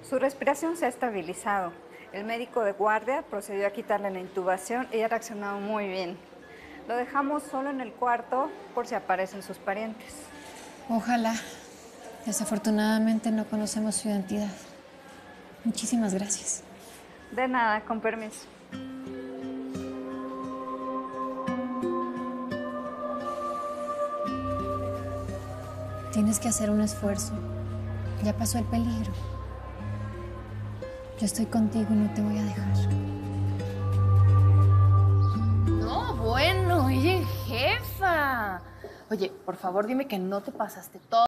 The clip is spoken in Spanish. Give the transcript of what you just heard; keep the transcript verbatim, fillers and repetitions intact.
Su respiración se ha estabilizado. El médico de guardia procedió a quitarle la intubación y ha reaccionado muy bien. Lo dejamos solo en el cuarto por si aparecen sus parientes. Ojalá. Desafortunadamente no conocemos su identidad. Muchísimas gracias. De nada, con permiso. Tienes que hacer un esfuerzo. Ya pasó el peligro. Yo estoy contigo y no te voy a dejar. No, bueno, oye, jefa. Oye, por favor, dime que no te pasaste todo.